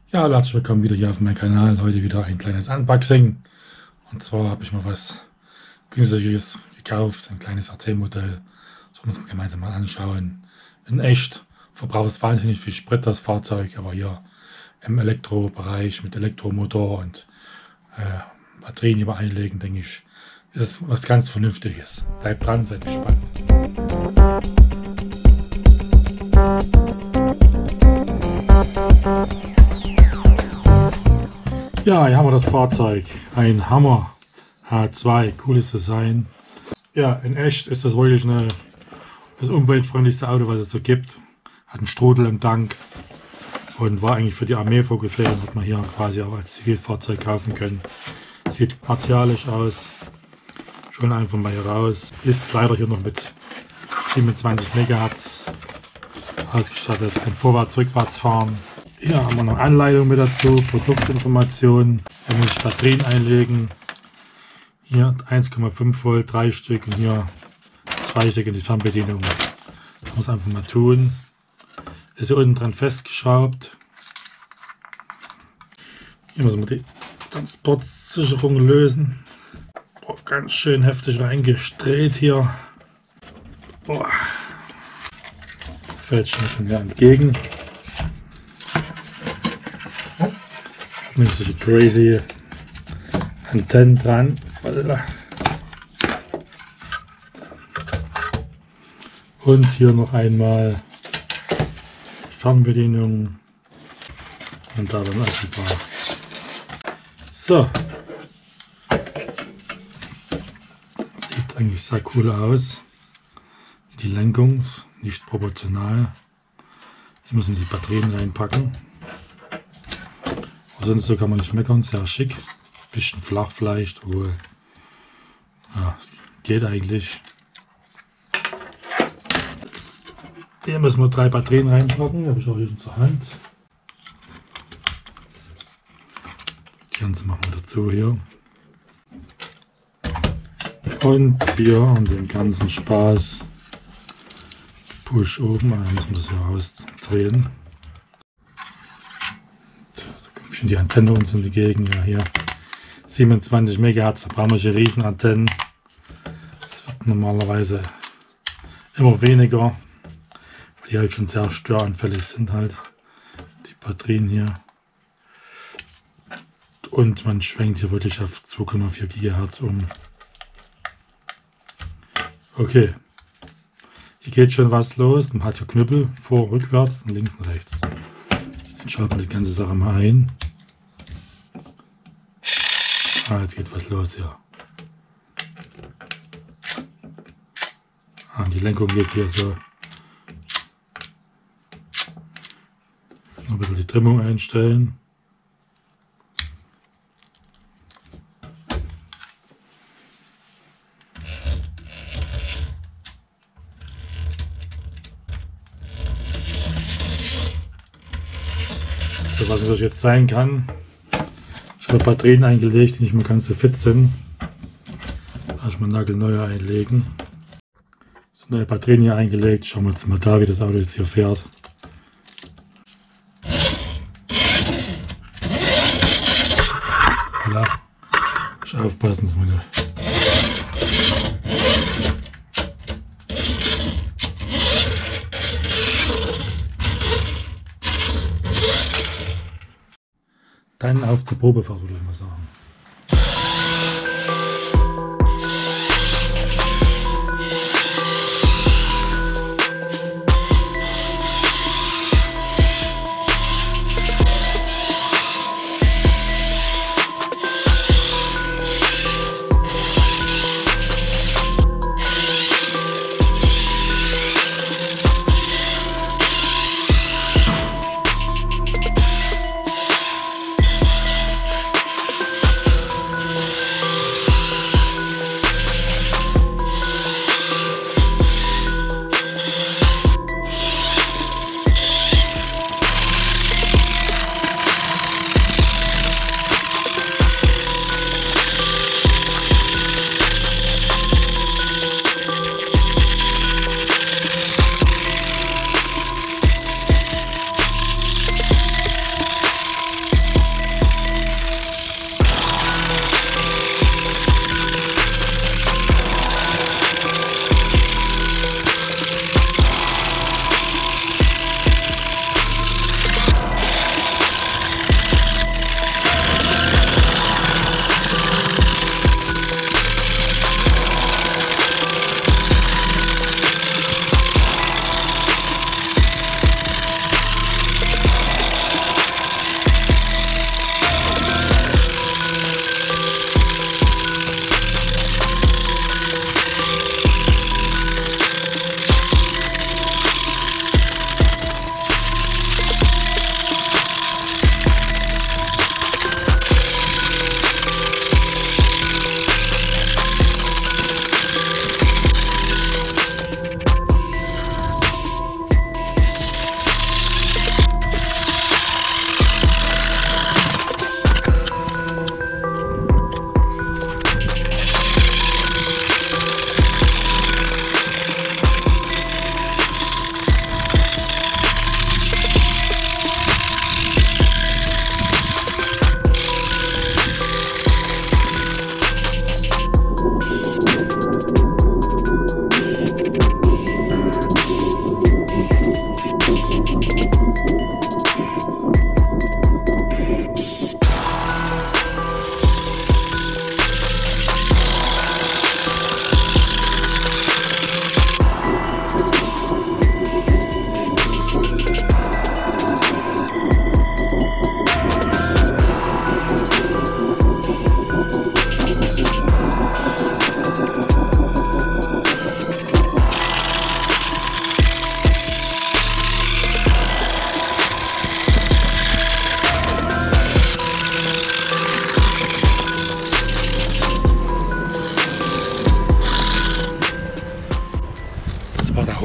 Ja, hallo, herzlich willkommen wieder hier auf meinem Kanal. Heute wieder ein kleines Unboxing. Und zwar habe ich mal was Günstiges gekauft, ein kleines RC-Modell. Das wollen wir uns gemeinsam mal anschauen. In echt verbraucht es wahnsinnig viel Sprit, das Fahrzeug, aber hier im Elektrobereich mit Elektromotor und Batterien über einlegen, denke ich, ist es was ganz Vernünftiges. Bleibt dran, seid gespannt. Ja, hier haben wir das Fahrzeug. Ein Hammer H2, cooles Design. Ja, in echt ist das wirklich das umweltfreundlichste Auto, was es so gibt. Hat einen Strudel im Tank und war eigentlich für die Armee vorgesehen. Hat man hier quasi auch als Zivilfahrzeug kaufen können. Sieht martialisch aus. Schon einfach mal hier raus. Ist leider hier noch mit 27 MHz ausgestattet. Ein Vorwärts-Rückwärts fahren. Hier haben wir noch Anleitung mit dazu, Produktinformationen, wenn wir Batterien einlegen. Hier 1,5 Volt, 3 Stück und hier 2 Stück in die Fernbedienung. Das muss einfach mal tun. Ist hier unten dran festgeschraubt. Hier müssen wir die Transportsicherung lösen. Boah, ganz schön heftig reingedreht hier. Boah. Das fällt schon wieder entgegen. Mit solche crazy Antennen dran. Und hier noch einmal Fernbedienung und da dann auch ein paar. So. Sieht eigentlich sehr cool aus. Die Lenkung ist nicht proportional. Hier müssen wir die Batterien reinpacken. Sonst so kann man nicht meckern, sehr schick. Bisschen flach vielleicht, obwohl ja, geht eigentlich. Hier müssen wir 3 Batterien reinpacken, die habe ich auch hier zur Hand. Die ganze machen wir dazu hier. Und hier an dem ganzen Spaß Push oben, dann müssen wir das hier rausdrehen. Die Antenne uns in die Gegend, ja hier 27 MHz, da brauchen wir hier Riesenantennen. Das wird normalerweise immer weniger, weil die halt schon sehr störanfällig sind halt, die Batterien hier. Und man schwenkt hier wirklich auf 2,4 GHz um. Okay, hier geht schon was los, man hat hier Knüppel vor, rückwärts und links und rechts. Jetzt schalten wir die ganze Sache mal ein. Ah, jetzt geht was los hier. Ah, die Lenkung geht hier so. Noch ein bisschen die Trimmung einstellen. So, was natürlich jetzt sein kann. Ich habe Batterien eingelegt, die nicht mehr ganz so fit sind. Da habe ich mal nagelneue einlegen. So, neue Batterien hier eingelegt. Schauen wir jetzt mal da, wie das Auto jetzt hier fährt. Voilà. Ich aufpassen, dass meine dann auf zur Probefahrt, würde ich mal sagen.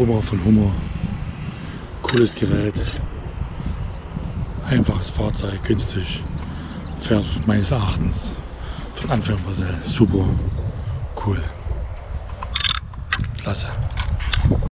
Hummer von Hummer. Cooles Gerät. Einfaches Fahrzeug, günstig. Fährt meines Erachtens von Anfängermodell super. Cool. Klasse.